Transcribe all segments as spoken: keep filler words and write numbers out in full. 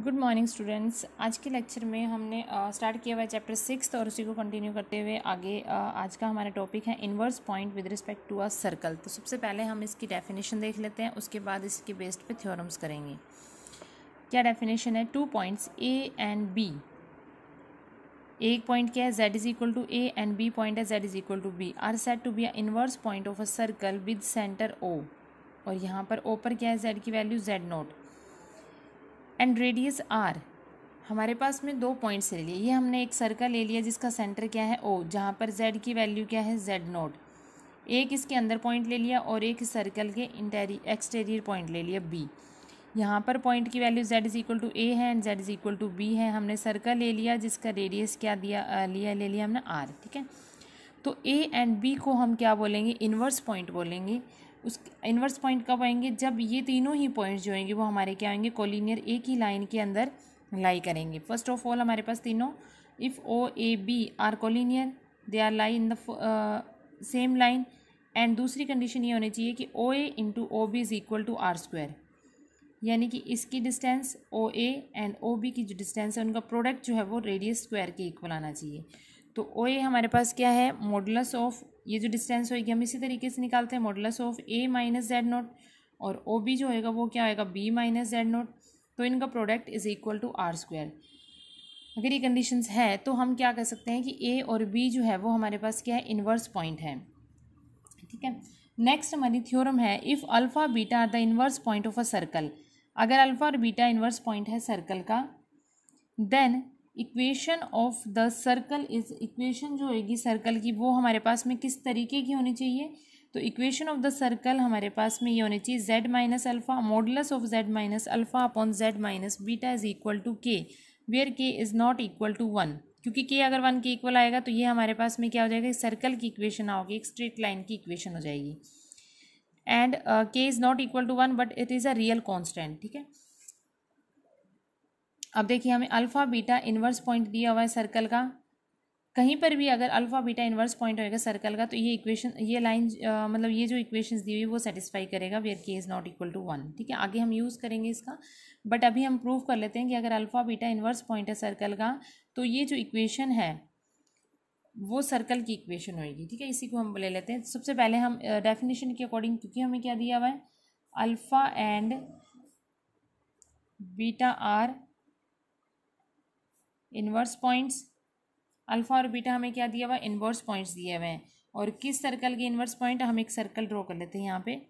Good morning students. आज के lecture में हमने स्टार्ट किया हुआ है चैप्टर सिक्स और उसी को कंटिन्यू करते हुए आगे uh, आज का हमारा टॉपिक है inverse point with respect to a circle. तो सबसे पहले हम इसकी डेफिनेशन देख लेते हैं, उसके बाद इसके बेस्ड पे थ्योरम्स करेंगे। क्या डेफिनेशन है? Two points a and b, एक पॉइंट क्या है z is equal to a and b point है z is equal to B, are said to be a inverse point of a circle with centre o। और यहाँ पर o पर क्या है? z की value z naught and radius r. हमारे पास में दो पॉइंट्स ले लिए, ये हमने एक सर्कल ले लिया जिसका सेंटर क्या है ओ, जहाँ पर z की वैल्यू क्या है? z naught. एक इसके अंदर पॉइंट ले लिया और एक सर्कल के इंटेरी एक्सटीरियर पॉइंट ले लिया b। यहाँ पर पॉइंट की value z is equal to a है and z is equal to b है। हमने सर्कल ले लिया जिसका रेडियस क्या दिया आ, लिया ले लिया हमने r। ठीक है, तो a एंड b को हम क्या बोलेंगे? इन्वर्स पॉइंट बोलेंगे। उस इन्वर्स पॉइंट कब आएंगे? जब ये तीनों ही पॉइंट्स जो होंगे वो हमारे क्या आएंगे? कोलिनियर एक ही लाइन के अंदर लाई करेंगे। फर्स्ट ऑफ ऑल हमारे पास तीनों, if o a b are collinear they are lie in the same line. And दूसरी कंडीशन ये होनी चाहिए कि o a into o b is equal to r square, यानी कि इसकी distance o a and o b की जो डिस्टेंस है उनका प्रोडक्ट जो है वो रेडियस स्क्वायर के इक्वल आना चाहिए। तो ओ ए हमारे पास क्या है? मॉडुलस ऑफ ये जो डिस्टेंस होगी हम इसी तरीके से निकालते हैं, modulus of a minus z naught, और ओ बी जो होएगा वो क्या होएगा? B minus z naught. तो इनका product is equal to r square. अगर ये कंडीशंस है तो हम क्या कह सकते हैं कि ए और बी जो है वो हमारे पास क्या है? इन्वर्स पॉइंट है। ठीक है, नेक्स्ट हमारी थ्योरम है, if alpha beta are the inverse point of a circle. अगर अल्फा और बीटा इन्वर्स पॉइंट है सर्कल का, then equation of the circle is, equation जो होगी सर्कल की वो हमारे पास में किस तरीके की होनी चाहिए? तो इक्वेशन ऑफ द सर्कल हमारे पास में ये होनी चाहिए z minus alpha modulus of z minus alpha upon z minus beta is equal to k, where के is not equal to one. क्योंकि के अगर वन के इक्वल आएगा तो ये हमारे पास में क्या हो जाएगा? सर्कल की इक्वेशन आओगी, एक स्ट्रेट लाइन की इक्वेशन हो जाएगी। And k is not equal to one but it is a real constant. ठीक है, अब देखिए हमें अल्फ़ा बीटा इन्वर्स पॉइंट दिया हुआ है सर्कल का। कहीं पर भी अगर अल्फ़ा बीटा इन्वर्स पॉइंट होएगा सर्कल का तो ये इक्वेशन, ये लाइन मतलब ये जो इक्वेशंस दी हुई वो सेटिस्फाई करेगा वेयर के is not equal to one. ठीक है, आगे हम यूज़ करेंगे इसका, बट अभी हम प्रूव कर लेते हैं कि अगर अल्फ़ा बीटा इन्वर्स पॉइंट है सर्कल का तो ये जो इक्वेशन है वो सर्कल की इक्वेशन होएगी। ठीक है, इसी को हम ले लेते हैं। सबसे पहले हम डेफिनेशन के अकॉर्डिंग, क्योंकि हमें क्या दिया हुआ है? Alpha and beta are inverse points. Alpha और बीटा हमें क्या दिया हुआ है? इन्वर्स पॉइंट्स दिए हुए हैं। और किस सर्कल के इन्वर्स पॉइंट? हम एक सर्कल ड्रॉ कर लेते हैं यहाँ पे।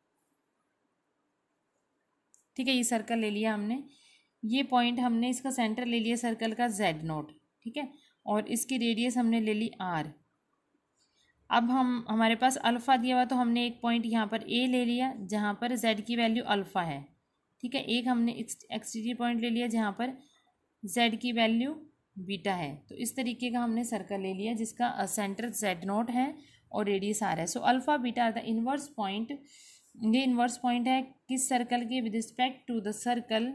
ठीक है, ये सर्कल ले लिया हमने, ये पॉइंट हमने इसका सेंटर ले लिया सर्कल का जेड नोट। ठीक है, और इसकी रेडियस हमने ले ली आर। अब हम हमारे पास अल्फ़ा दिया हुआ तो हमने एक पॉइंट यहाँ पर ए ले लिया जहाँ पर जेड की वैल्यू अल्फ़ा है। ठीक है, एक हमने एक्सटीरियर पॉइंट ले लिया जहाँ पर z की वैल्यू बीटा है। तो इस तरीके का हमने सर्कल ले लिया जिसका सेंटर z नोट है और रेडियस आर है। So alpha beta are the inverse point. ये इन्वर्स पॉइंट है किस सर्कल के? With respect to the circle.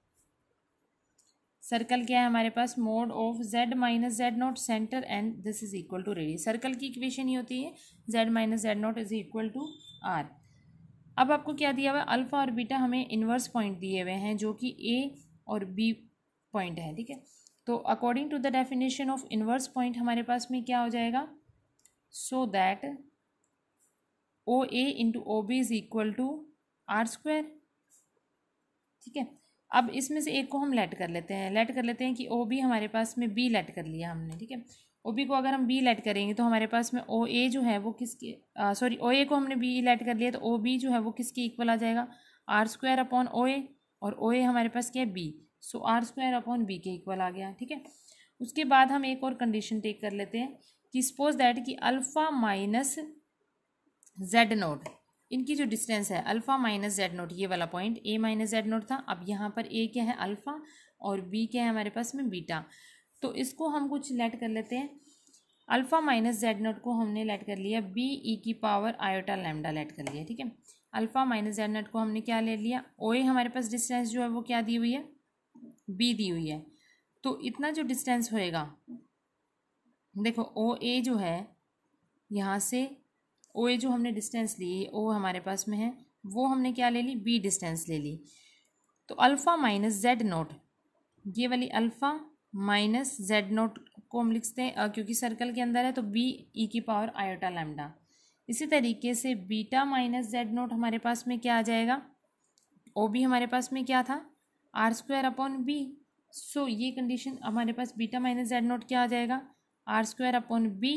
Circle क्या है हमारे पास? Mod of z minus z naught centre and this is equal to radius. Circle की इक्वेशन ही होती है z minus z naught is equal to r. अब आपको क्या दिया हुआ है? अल्फ़ा और बीटा हमें इन्वर्स पॉइंट दिए हुए हैं जो कि a और b पॉइंट है। ठीक है, तो according to the definition of inverse point हमारे पास में क्या हो जाएगा? So that o a into o b is equal to r square. ठीक है, अब इसमें से एक को हम लेट कर लेते हैं, लेट कर लेते हैं कि ओ बी हमारे पास में बी लेट कर लिया हमने। ठीक है, ओ बी को अगर हम बी लेट करेंगे तो हमारे पास में ओ ए जो है वो किसके, सॉरी ओ ए को हमने बी लेट कर लिया तो ओ बी जो है वो किसके इक्वल आ जाएगा? R square upon o a, और ओ ए हमारे पास क्या है? B. So r square upon b के इक्वल आ गया। ठीक है, उसके बाद हम एक और कंडीशन टेक कर लेते हैं कि सपोज दैट कि अल्फ़ा माइनस जेड नोट, इनकी जो डिस्टेंस है अल्फ़ा माइनस जेड नोट, ये वाला point a minus z naught था। अब यहाँ पर ए क्या है? अल्फ़ा, और बी क्या है हमारे पास में? बीटा। तो इसको हम कुछ लेट कर लेते हैं। अल्फ़ा माइनस जेड नोट को हमने लेट कर लिया बी ई की पावर आयोटा लैम्डा लेट कर लिया। ठीक है, अल्फ़ा माइनस जेड नोट को हमने क्या ले लिया? ओ ए हमारे पास डिस्टेंस जो है वो क्या दी हुई है? बी दी हुई है। तो इतना जो डिस्टेंस होएगा, देखो ओ ए जो है यहाँ से, ओ ए जो हमने डिस्टेंस ली, ओ हमारे पास में है, वो हमने क्या ले ली? बी डिस्टेंस ले ली। तो अल्फ़ा माइनस जेड नोट ये वाली अल्फ़ा माइनस जेड नोट को हम लिखते हैं, uh, क्योंकि सर्कल के अंदर है तो बी ई की पावर आयोटा लैम्डा। इसी तरीके से बीटा माइनस जेड नोट हमारे पास में क्या आ जाएगा, ओ बी हमारे पास में क्या था, r square upon b. So ये कंडीशन हमारे पास बीटा माइनस जेड नोट क्या आ जाएगा, आर स्क्वायर अपॉन बी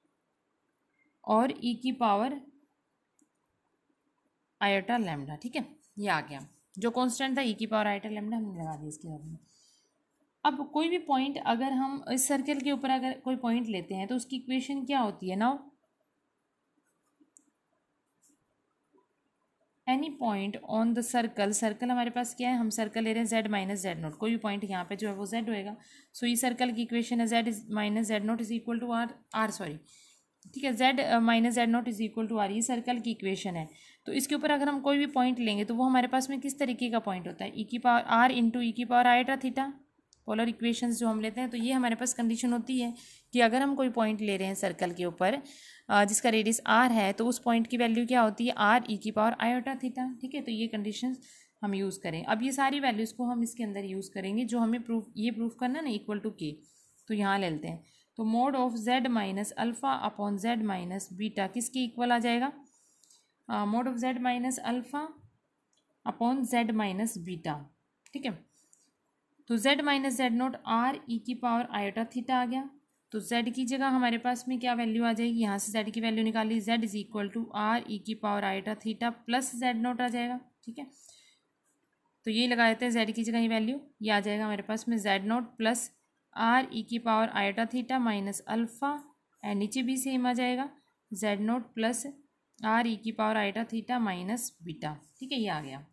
और ई की पावर आयोटा लैम्डा। ठीक है, ये आ गया। जो कांस्टेंट था ई की पावर आयोटा लैम्डा हमने लगा दिया इसके बाद में। अब कोई भी पॉइंट अगर हम इस सर्कल के ऊपर अगर कोई पॉइंट लेते हैं तो उसकी इक्वेशन क्या होती है, now any point on the circle, circle हमारे पास क्या है, हम सर्कल ले रहे हैं जेड माइनस जेड नोट, कोई भी पॉइंट यहाँ पे जो है वो जेड होएगा। सो so, ये सर्कल की इक्वेशन है z is minus z naught is equal to r r sorry ठीक है, z minus z naught is equal to r, ये सर्कल की इक्वेशन है। तो इसके ऊपर अगर हम कोई भी पॉइंट लेंगे तो वो हमारे पास में किस तरीके का पॉइंट होता है, ई की पावर आर इंटू ई की power iota theta, polar equations जो हम लेते हैं। तो ये हमारे पास कंडीशन होती है कि अगर हम कोई पॉइंट ले रहे हैं सर्कल के ऊपर जिसका रेडियस आर है तो उस पॉइंट की वैल्यू क्या होती है, आर ई की पावर आयोटा थीटा। ठीक है, तो ये कंडीशन हम यूज़ करें। अब ये सारी वैल्यूज़ को हम इसके अंदर यूज़ करेंगे जो हमें प्रूफ ये प्रूफ करना ना इक्वल टू के। तो यहाँ ले लेते हैं, तो mod of z minus alpha upon Z minus beta किसके इक्वल आ जाएगा, mod of z minus alpha upon Z minus beta. ठीक है, तो z minus z naught r e की पावर आयोटा थीटा आ गया। तो z की जगह हमारे पास में क्या वैल्यू आ जाएगी, यहाँ से z की वैल्यू निकाली, z is equal to r e की power iota theta plus z naught आ जाएगा। ठीक है, तो ये लगा देते हैं z की जगह ये वैल्यू, ये आ जाएगा हमारे पास में z naught plus r e की power iota theta minus alpha, and नीचे भी सेम आ जाएगा z naught plus r e की power iota theta minus beta. ठीक है, ये आ गया।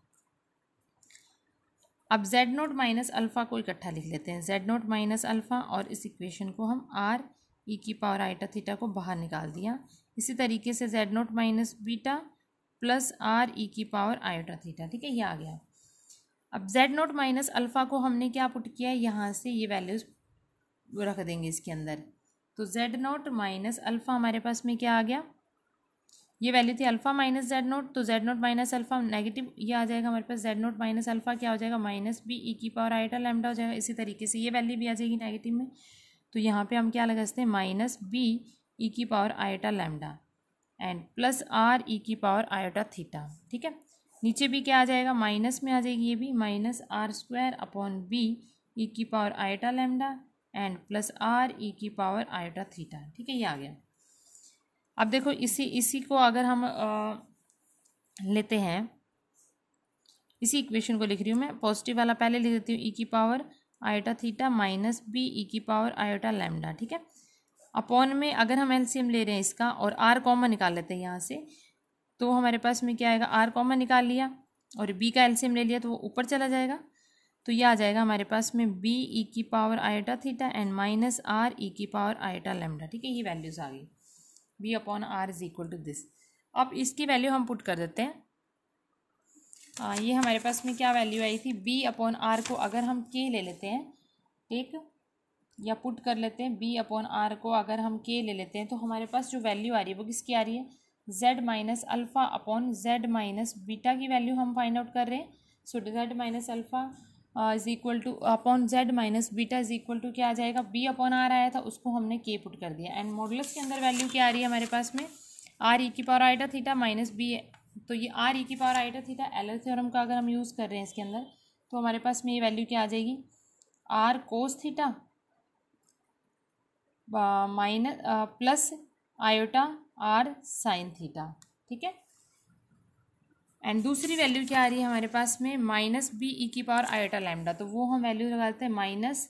अब z नोट माइनस अल्फ़ा को इकट्ठा लिख लेते हैं, z नोट माइनस अल्फ़ा, और इस इक्वेशन को हम r ई की पावर आयोटा थीटा को बाहर निकाल दिया। इसी तरीके से z naught minus beta plus r e की पावर आयोटा थीटा। ठीक है, ये आ गया। अब z नोट माइनस अल्फ़ा को हमने क्या पुट किया है, यहाँ से ये वैल्यूज़ रख देंगे इसके अंदर। तो z नोट माइनस अल्फ़ा हमारे पास में क्या आ गया, ये वैल्यू थी अल्फ़ा माइनस जेड नोट, तो z naught minus alpha negative, ये आ जाएगा हमारे पास जेड नोट माइनस अल्फ़ा क्या हो जाएगा, माइनस बी ई की पावर आयोटा लैम्डा हो जाएगा। इसी तरीके से ये वैल्यू भी आ जाएगी नेगेटिव में, तो यहाँ पे हम क्या लगा सकते हैं, माइनस बी ई की power iota lambda and plus r e की पावर आयोटा थीटा। ठीक है, नीचे भी क्या आ जाएगा, माइनस में आ जाएगी ये भी, minus r square upon b e की power iota lambda and plus r e की पावर आयोटा थीटा। ठीक है, ये आ गया। अब देखो इसी इसी को अगर हम आ, लेते हैं, इसी इक्वेशन को लिख रही हूँ मैं, पॉजिटिव वाला पहले लिख देती हूँ, ई की power iota theta minus b e की पावर आयोटा लैम्डा। ठीक है, अपॉन में अगर हम एलसीएम ले रहे हैं इसका और आर कॉमन निकाल लेते हैं यहाँ से, तो हमारे पास में क्या आएगा, आर कॉमन निकाल लिया और बी का एलसीएम ले लिया तो वो ऊपर चला जाएगा। तो ये आ जाएगा हमारे पास में बी ई की power iota theta and minus r e की पावर आयोटा लैम्डा। ठीक है, ये वैल्यूज़ आ गई, b upon r is equal to this. अब इसकी वैल्यू हम पुट कर देते हैं। आ, ये हमारे पास में क्या वैल्यू आई थी, बी अपॉन आर को अगर हम के ले लेते हैं, ठीक, या पुट कर लेते हैं, बी अपॉन आर को अगर हम के ले लेते हैं तो हमारे पास जो वैल्यू आ रही है वो किसकी आ रही है, z minus alpha upon Z minus beta की वैल्यू हम फाइंड आउट कर रहे हैं। So z minus alpha is equal to upon Z minus beta is equal to क्या आ जाएगा, बी अपॉन आर आया था उसको हमने के पुट कर दिया एंड मॉडुलस के अंदर वैल्यू क्या आ रही है हमारे पास में, आर ई की power iota theta minus b है। तो ये आर ई की power iota theta Euler theorem का अगर हम यूज़ कर रहे हैं इसके अंदर तो हमारे पास में ये वैल्यू क्या आ जाएगी, r cos theta minus plus iota are sine theta. ठीक है, एंड दूसरी वैल्यू क्या आ रही है हमारे पास में, माइनस बी ई की पावर आयोटा लैम्डा, तो वो हम वैल्यू लगाते हैं minus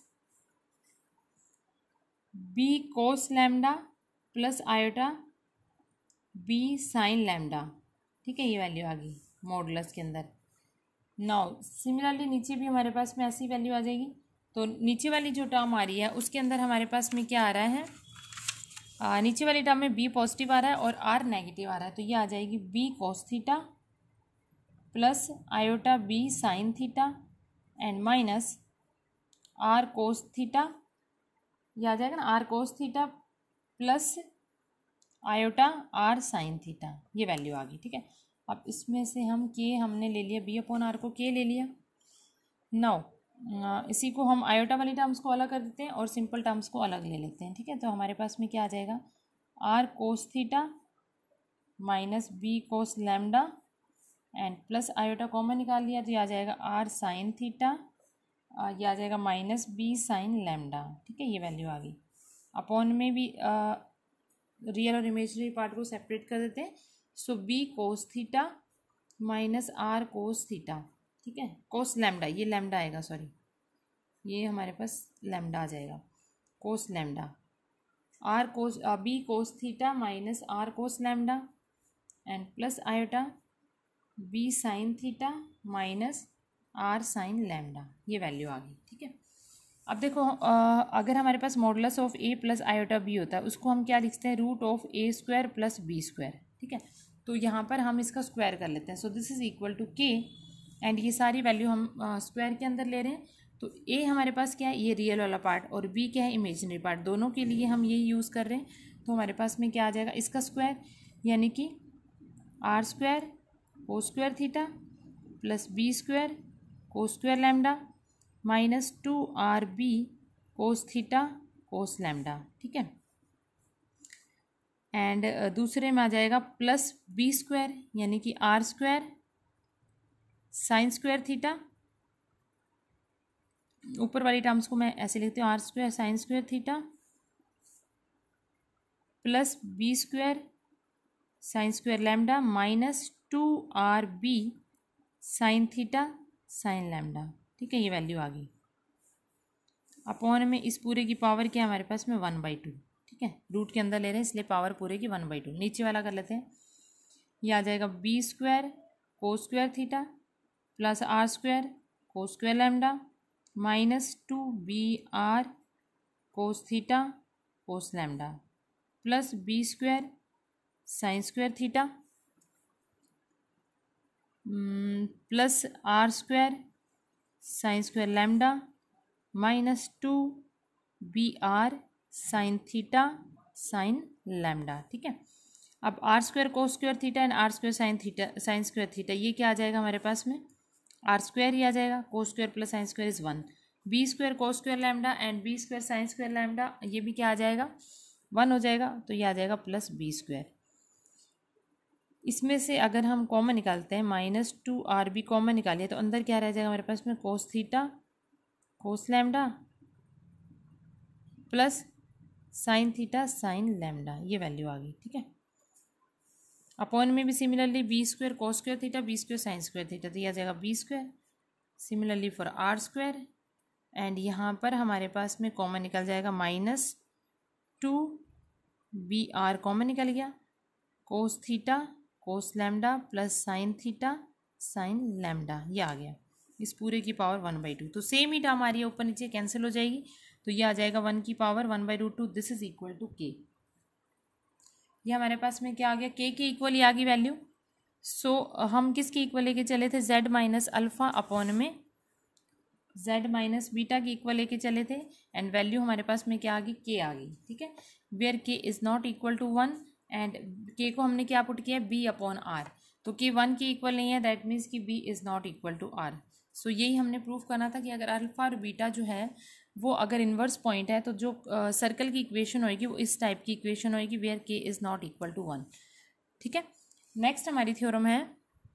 B cos lambda plus iota B sine lambda. ठीक है, ये वैल्यू आ गई मॉडुलस के अंदर। नाउ सिमिलरली नीचे भी हमारे पास में ऐसी वैल्यू आ जाएगी। तो नीचे वाली जो टर्म आ रही है उसके अंदर हमारे पास में क्या आ रहा है, आ, नीचे वाली टर्म में बी पॉजिटिव आ रहा है और आर नेगेटिव आ रहा है, तो ये आ जाएगी B cos theta plus iota B sine theta and minus R cos theta, ये आ जाएगा ना, R cos theta plus iota are sine theta, ये वैल्यू आ गई। ठीक है, अब इसमें से हम के हमने ले लिया, बी अपॉन आर को के ले लिया। नाउ इसी को हम आयोटा वाली टर्म्स को अलग कर देते हैं और सिंपल टर्म्स को अलग ले लेते हैं, ठीक है। तो हमारे पास में क्या आ जाएगा, R cos theta minus B cos lambda and plus iota common निकाल लिया तो ये आ जाएगा आर साइन थीटा, ये आ जाएगा माइनस बी साइन लैम्डा, ठीक है। ये वैल्यू आ गई। अपॉन में भी रियल और इमेजिनरी पार्ट को सेपरेट कर देते हैं। So B cos theta minus R cos theta, ठीक है, कोस लैम्डा, ये लैम्डा आएगा, सॉरी ये हमारे पास लैम्डा आ जाएगा, cos lambda, R cos B cos theta minus R cos lambda and plus iota B sine theta minus R sine lambda, ये वैल्यू आ गई, ठीक है। अब देखो आ, अगर हमारे पास modulus of A plus iota B होता है उसको हम क्या लिखते हैं, root of A square plus B square, ठीक है। तो यहाँ पर हम इसका स्क्वायर कर लेते हैं। So this is equal to K and ये सारी वैल्यू हम स्क्वायर के अंदर ले रहे हैं। तो ए हमारे पास क्या है, ये रियल वाला पार्ट, और बी क्या है, इमेजिनरी पार्ट, दोनों के लिए हम यही यूज़ कर रहे हैं। तो हमारे पास में क्या आ जाएगा, इसका स्क्वायर यानी कि R square cos square theta plus B square cos square lambda minus two R B cos theta cos lambda, ठीक है। एंड दूसरे में आ जाएगा प्लस बी स्क्वायर यानी कि R square sine square theta, ऊपर वाली टर्म्स को मैं ऐसे लिखती हूँ, R square sine square theta plus B square sine square lambda minus two R B sine theta sine lambda, ठीक है। ये वैल्यू आ गई। अपॉन में इस पूरे की पावर क्या है हमारे पास में, वन बाई टू, ठीक है। रूट के अंदर ले रहे हैं इसलिए पावर पूरे की वन बाई टू। नीचे वाला कर लेते हैं, ये आ जाएगा B square cos square theta plus R square cos square lambda minus two B R cos theta cos lambda plus B square sine square theta plus R square sine square lambda minus two B R sine theta sine lambda, ठीक है। अब R square cos square theta and R square sine theta sine square theta, ये क्या आ जाएगा हमारे पास में, आर स्क्वायर ही आ जाएगा, cos square plus sine square is one, B square cos square lambda and B square sine square lambda, ये भी क्या आ जाएगा, वन हो जाएगा। तो ये आ जाएगा प्लस बी स्क्वायर। इसमें से अगर हम कॉमन निकालते हैं, minus two R B common निकालिए तो अंदर क्या रह जाएगा हमारे पास में, cos theta cos lambda plus sine theta sine lambda, ये वैल्यू आ गई, ठीक है। अपॉन में भी similarly B square cos square theta B square sine square theta, तो ये आ जाएगा B square. Similarly for R square and यहाँ पर हमारे पास में कॉमन निकल जाएगा, minus two B are common निकल गया, cos theta cos lambda plus sine theta sine lambda, ये आ गया। इस पूरे की पावर वन बाई टू, तो सेम ही टर्म आ रही है, ऊपर नीचे कैंसिल हो जाएगी, तो ये आ जाएगा वन की power one by root two, this is equal to K. ये हमारे पास में क्या आ गया, के के इक्वल ही आ गई वैल्यू। सो so, हम किसके इक्वल लेके चले थे, जेड माइनस अल्फा अपॉन में जेड माइनस बीटा के इक्वल लेके चले थे एंड वैल्यू हमारे पास में क्या आ गई, के आ गई, ठीक है। वेयर के is not equal to one and K को हमने क्या पुट किया, बी अपॉन आर, तो के वन के इक्वल नहीं है, दैट मीन्स कि B is not equal to R. So यही हमने प्रूफ करना था कि अगर अल्फा और बीटा जो है वो अगर इन्वर्स पॉइंट है तो जो सर्कल uh, की इक्वेशन होएगी वो इस टाइप की इक्वेशन होएगी, वेयर के is not equal to one, ठीक है। नेक्स्ट हमारी थ्योरम है,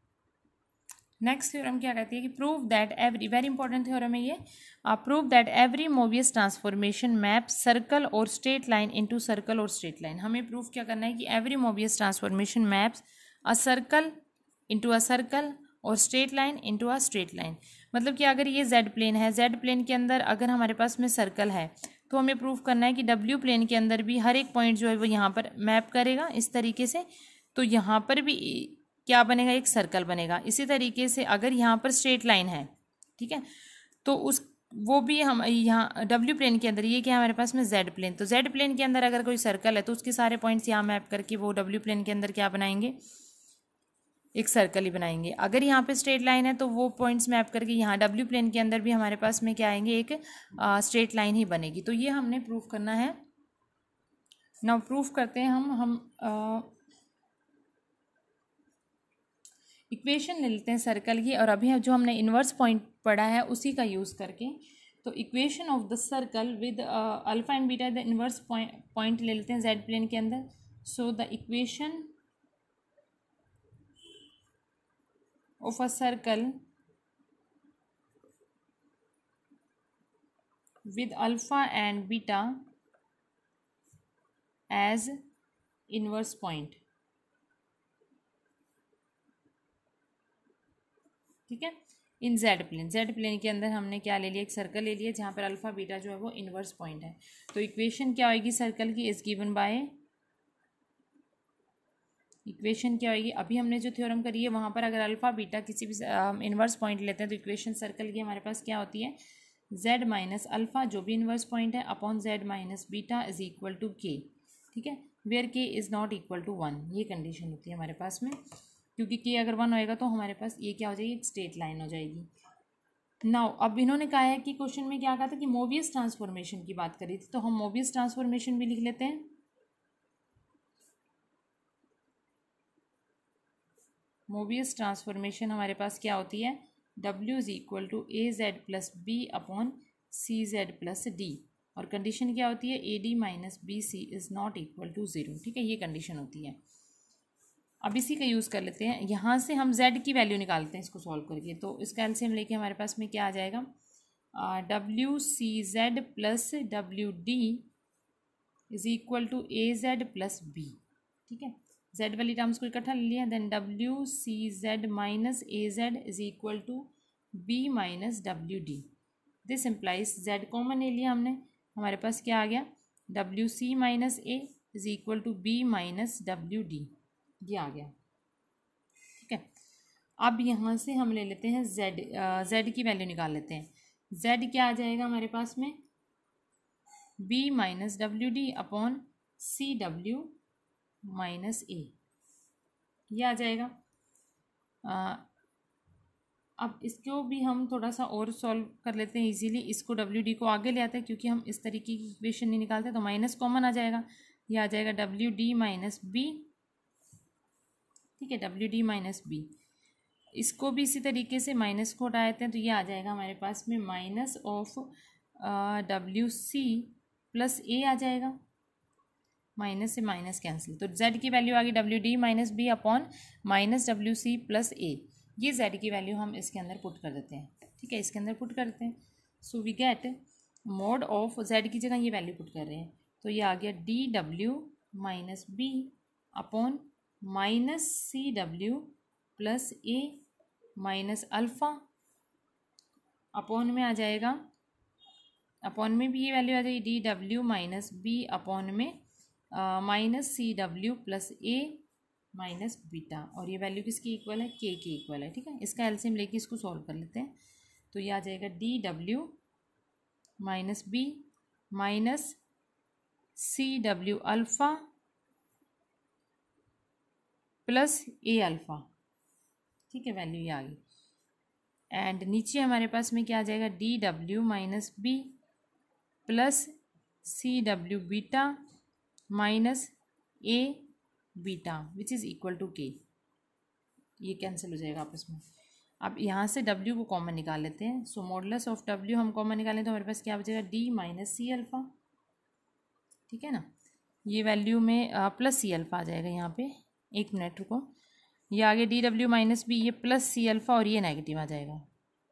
नेक्स्ट थ्योरम क्या कहती है कि prove that every, very important theorem है ये, prove that every Mobius transformation map circle और स्ट्रेट लाइन इनटू सर्कल और स्ट्रेट लाइन। हमें प्रूफ क्या करना है कि every Mobius transformation maps a circle into a circle और straight line into a straight line. मतलब कि अगर ये जेड प्लेन है, जेड प्लेन के अंदर अगर हमारे पास में सर्कल है तो हमें प्रूफ करना है कि डब्ल्यू प्लेन के अंदर भी हर एक पॉइंट जो है वो यहाँ पर मैप करेगा इस तरीके से, तो यहाँ पर भी क्या बनेगा, एक सर्कल बनेगा। इसी तरीके से अगर यहाँ पर स्ट्रेट लाइन है, ठीक है, तो उस वो भी हम यहाँ डब्ल्यू प्लेन के अंदर, ये क्या हमारे पास में जेड प्लेन, तो जेड प्लेन के अंदर अगर कोई सर्कल है तो उसके सारे पॉइंट्स यहाँ मैप करके वो डब्ल्यू प्लेन के अंदर क्या बनाएंगे, एक सर्कल ही बनाएंगे। अगर यहाँ पे स्ट्रेट लाइन है तो वो पॉइंट्स मैप करके यहाँ डब्ल्यू प्लेन के अंदर भी हमारे पास में क्या आएंगे, एक स्ट्रेट लाइन ही बनेगी। तो ये हमने प्रूफ करना है। नाउ प्रूफ करते हैं हम हम इक्वेशन ले लेते हैं सर्कल की, और अभी जो हमने इन्वर्स पॉइंट पढ़ा है उसी का यूज़ करके। तो equation of the circle with alpha and beta the inverse point ले लेते हैं जेड प्लेन के अंदर। So the equation of a circle with alpha and beta as inverse point, ठीक है। In Z plane, Z plane के अंदर हमने क्या ले लिया, एक सर्कल ले लिया जहाँ पर अल्फा बीटा जो है वो इन्वर्स पॉइंट है। तो इक्वेशन क्या होगी सर्कल की, इज गिवन बाय, इक्वेशन क्या होगी, अभी हमने जो थ्योरम करी है वहाँ पर अगर अल्फा बीटा किसी भी इन्वर्स पॉइंट लेते हैं तो इक्वेशन सर्कल की हमारे पास क्या होती है, z माइनस अल्फा जो भी इन्वर्स पॉइंट है upon z minus beta is equal to K, ठीक है, वेयर के is not equal to one. ये कंडीशन होती है हमारे पास में, क्योंकि के अगर वन होएगा तो हमारे पास ये क्या हो जाएगी, एक स्ट्रेट लाइन हो जाएगी। नाउ अब इन्होंने कहा है कि क्वेश्चन में क्या कहा था कि मोबियस ट्रांसफॉर्मेशन की बात करी थी, तो हम मोबियस ट्रांसफॉर्मेशन भी लिख लेते हैं। मोबियस ट्रांसफॉर्मेशन हमारे पास क्या होती है, W is equal to A Z plus B upon C Z plus D, और कंडीशन क्या होती है, A D minus B C is not equal to zero, ठीक है, ये कंडीशन होती है। अब इसी का यूज़ कर लेते हैं, यहाँ से हम z की वैल्यू निकालते हैं इसको सॉल्व करके। तो इसका एलसीएम लेके हमारे पास में क्या आ जाएगा, W C Z plus W D is equal to A Z plus B, ठीक है, z वाली टर्म्स को इकट्ठा ले लिया, then W C Z minus A Z is equal to B minus W D. This implies z common ले लिया हमने, हमारे पास क्या आ गया, W C minus A is equal to B minus W D, ये आ गया, ठीक है। अब यहाँ से हम ले लेते हैं z, z की वैल्यू निकाल लेते हैं। z क्या आ जाएगा हमारे पास में, b minus W D upon C W minus A, ये आ जाएगा। आ, अब इसको भी हम थोड़ा सा और सॉल्व कर लेते हैं इजीली, इसको डब्ल्यू डी को आगे ले आते हैं क्योंकि हम इस तरीके की इक्वेशन नहीं निकालते, तो माइनस कॉमन आ जाएगा, ये आ जाएगा डब्ल्यू डी माइनस बी, ठीक है, डब्ल्यू डी माइनस बी। इसको भी इसी तरीके से माइनस को हटा देते हैं, तो ये आ जाएगा हमारे पास में minus of W C plus A आ जाएगा, माइनस से माइनस कैंसिल, तो z की वैल्यू आ गई W D minus B upon minus W C plus A, ये z की वैल्यू हम इसके अंदर पुट कर देते हैं, ठीक है, इसके अंदर पुट करते हैं। So we get mod of z की जगह ये वैल्यू पुट कर रहे हैं, तो ये आ गया D W minus B upon minus C W plus A minus alpha, upon में आ जाएगा, अपॉन में भी ये वैल्यू आ जाएगी D W minus B upon में minus C W plus A minus beta, और ये वैल्यू किसकी इक्वल है, के की इक्वल है, ठीक है। इसका एलसीएम लेके इसको सॉल्व कर लेते हैं, तो ये आ जाएगा D W minus B minus C W alpha plus A alpha, ठीक है, वैल्यू ये आ गई। एंड नीचे हमारे पास में क्या आ जाएगा, D W minus B plus C W beta minus A beta which is equal to K, ये कैंसिल हो जाएगा आपस में। अब यहाँ से w को कॉमन निकाल लेते हैं, सो मॉडुलस ऑफ w हम कॉमन निकालें तो हमारे पास क्या बचेगा, d माइनस सी अल्फ़ा, ठीक है ना, ये वैल्यू में प्लस सी अल्फ़ा आ जाएगा यहाँ पे, एक मिनट रुको, ये आगे डी डब्ल्यू माइनस बी, ये प्लस सी अल्फ़ा और ये नेगेटिव आ जाएगा,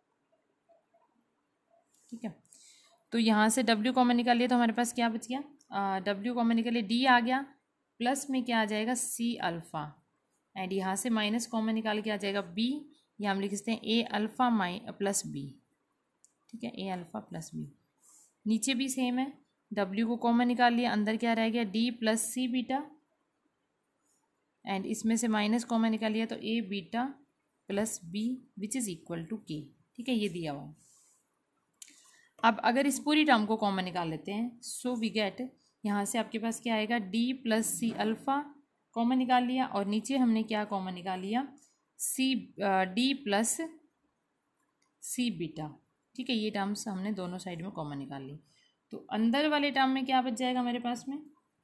ठीक है। तो यहाँ से w कॉमन निकाल लिया तो हमारे पास क्या बच गया, w कॉमन निकालिए, d आ गया, प्लस में क्या आ जाएगा सी अल्फ़ा, एंड यहाँ से माइनस कॉमन निकाल के आ जाएगा b, या हम लिख सकते हैं ए अल्फ़ा माइ प्लस बी, ठीक है, ए अल्फ़ा प्लस बी। नीचे भी सेम है, w को कॉमन निकाल लिया, अंदर क्या रह गया d plus C beta, and इसमें से माइनस कॉमन निकाल लिया तो A beta plus B which is equal to K, ठीक है, ये दिया हुआ है। अब अगर इस पूरी टर्म को कॉमन निकाल लेते हैं, सो वी गेट, यहाँ से आपके पास क्या आएगा, d plus C alpha common निकाल लिया, और नीचे हमने क्या कॉमन निकाल लिया, C D plus C beta, ठीक है, ये टर्म्स हमने दोनों साइड में कॉमन निकाल ली। तो अंदर वाले टर्म में क्या बच जाएगा हमारे पास में,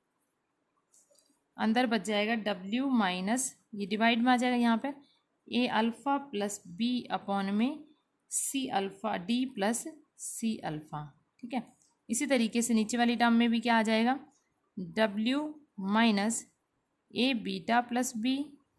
अंदर बच जाएगा w माइनस, ये डिवाइड में आ जाएगा यहाँ पर, A alpha plus B upon में C alpha D plus C alpha, ठीक है। इसी तरीके से नीचे वाली टर्म में भी क्या आ जाएगा, W minus A beta plus B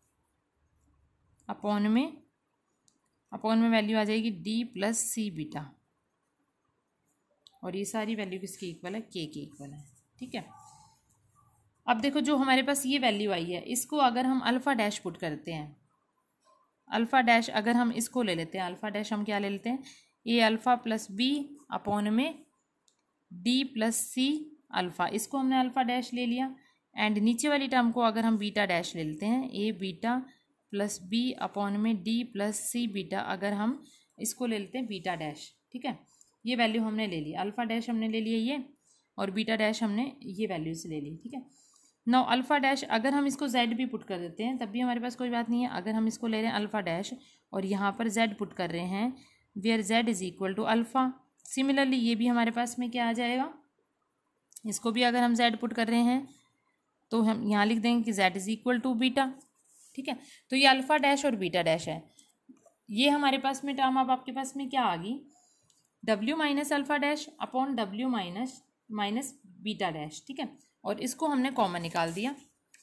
upon में अपॉन में वैल्यू आ जाएगी डी प्लस सी बीटा, और ये सारी वैल्यू किसकी इक्वल है, के के इक्वल है, ठीक है। अब देखो जो हमारे पास ये वैल्यू आई है, इसको अगर हम अल्फ़ा डैश पुट करते हैं, अल्फ़ा डैश अगर हम इसको ले लेते हैं, अल्फ़ा डैश हम क्या ले लेते हैं, A alpha plus B upon में डी प्लस सी अल्फ़ा, इसको हमने अल्फ़ा डैश ले लिया। एंड नीचे वाली टर्म को अगर हम बीटा डैश ले लेते हैं, A beta plus B upon में डी प्लस सी बीटा, अगर हम इसको ले लेते हैं बीटा डैश, ठीक है। ये वैल्यू हमने ले ली, अल्फ़ा डैश हमने ले लिया ये, और बीटा डैश हमने ये वैल्यूज़ ले ली, ठीक है। नौ अल्फ़ा डैश अगर हम इसको z भी पुट कर देते हैं तब भी हमारे पास कोई बात नहीं है। अगर हम इसको ले रहे हैं अल्फ़ा डैश और यहाँ पर z पुट कर रहे हैं, where z is equal to alpha, similarly ये भी हमारे पास में क्या आ जाएगा, इसको भी अगर हम z पुट कर रहे हैं तो हम यहाँ लिख देंगे कि z is equal to beta, ठीक है। तो ये अल्फ़ा डैश और बीटा डैश है। ये हमारे पास में टर्म अब आपके पास में क्या आ गई, w minus alpha dash upon w minus minus beta dash, ठीक है। और इसको हमने कॉमन निकाल दिया।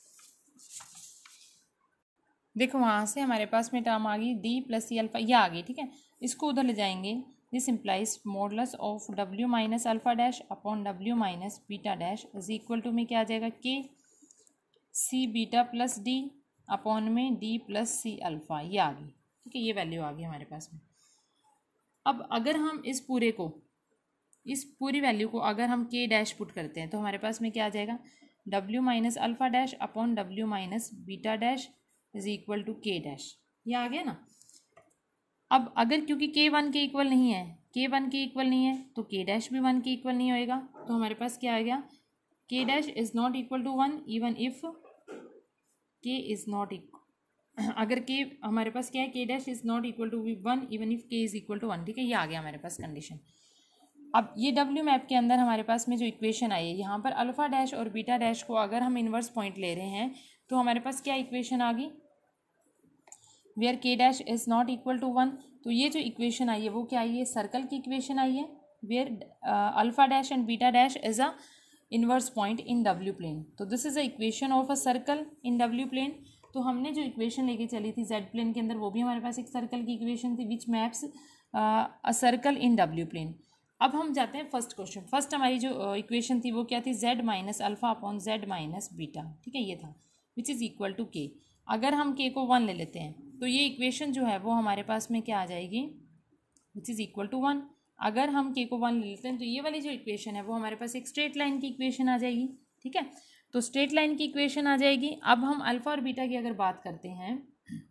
देखो वहाँ से हमारे पास में टर्म आ गई डी प्लस सी अल्फ़ा, ये आ गई, ठीक है। इसको उधर ले जाएंगे, this implies modulus of w minus alpha dash upon w minus beta dash is equal to में क्या आ जाएगा, K C beta plus D upon में डी प्लस सी अल्फ़ा, ये आ गई, ठीक है। ये वैल्यू आ गई हमारे पास में। अब अगर हम इस पूरे को इस पूरी वैल्यू को अगर हम के डैश पुट करते हैं तो हमारे पास में क्या आ जाएगा, w minus alpha dash upon w minus beta dash is equal to K dash, ये आ गया ना। अब अगर क्योंकि के वन के इक्वल नहीं है, के वन के इक्वल नहीं है तो के डैश भी वन के इक्वल नहीं होएगा, तो हमारे पास क्या आ गया, K dash is not equal to one even if K is not equal, अगर के हमारे पास क्या है, K dash is not equal to one even if K is equal to one, ठीक है। ये आ गया हमारे पास कंडीशन। अब ये डब्ल्यू मैप के अंदर हमारे पास में जो इक्वेशन आई है, यहाँ पर अल्फ़ा डैश और बीटा डैश को अगर हम इन्वर्स पॉइंट ले रहे हैं तो हमारे पास क्या इक्वेशन आ गई, where k dash is not equal to one. तो ये जो इक्वेशन आई है वो क्या आई है, सर्कल की इक्वेशन आई है, where alpha dash and beta dash is a inverse point in W plane. तो this is a equation of a circle in W plane. तो हमने जो इक्वेशन लेके चली थी जेड प्लेन के अंदर, वो भी हमारे पास एक सर्कल की इक्वेशन थी which maps a circle in W plane. अब हम जाते हैं फर्स्ट क्वेश्चन। फर्स्ट हमारी जो इक्वेशन uh, थी वो क्या थी, z minus alpha upon Z minus beta, ठीक है, ये था विच इज़ इक्वल टू के। अगर हम k को वन ले लेते हैं तो ये इक्वेशन जो है वो हमारे पास में क्या आ जाएगी, which is equal to one. अगर हम k को वन ले लेते हैं तो ये वाली जो इक्वेशन है वो हमारे पास एक स्ट्रेट लाइन की इक्वेशन आ जाएगी, ठीक है। तो स्ट्रेट लाइन की इक्वेशन आ जाएगी। अब हम अल्फ़ा और बीटा की अगर बात करते हैं,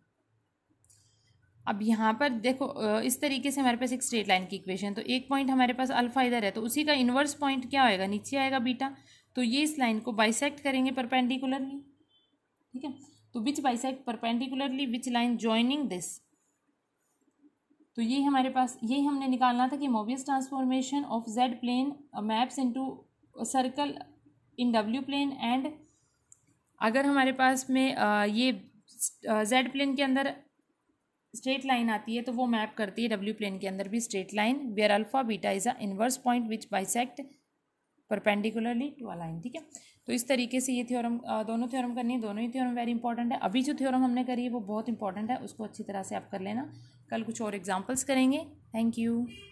अब यहाँ पर देखो इस तरीके से हमारे पास एक स्ट्रेट लाइन की इक्वेशन, तो एक पॉइंट हमारे पास अल्फ़ा इधर है तो उसी का इन्वर्स पॉइंट क्या होएगा, नीचे आएगा बीटा। तो ये इस लाइन को बाइसेक्ट करेंगे परपेंडिकुलरली, ठीक है। तो which bisect perpendicularly which line joining this, तो ये हमारे पास यही हमने निकालना था कि Mobius transformation of Z plane maps into circle in W plane. And अगर हमारे पास में आ, ये जेड प्लेन के अंदर स्ट्रेट लाइन आती है तो वो मैप करती है डब्ल्यू प्लेन के अंदर भी straight line, where alpha beta is a inverse point which bisect perpendicularly to a line, ठीक है। तो इस तरीके से ये थ्योरम, दोनों थ्योरम करनी है, दोनों ही थ्योरम वेरी इंपॉर्टेंट है। अभी जो थ्योरम हमने करी है वो बहुत इंपॉर्टेंट है, उसको अच्छी तरह से आप कर लेना। कल कुछ और एग्जाम्पल्स करेंगे। Thank you.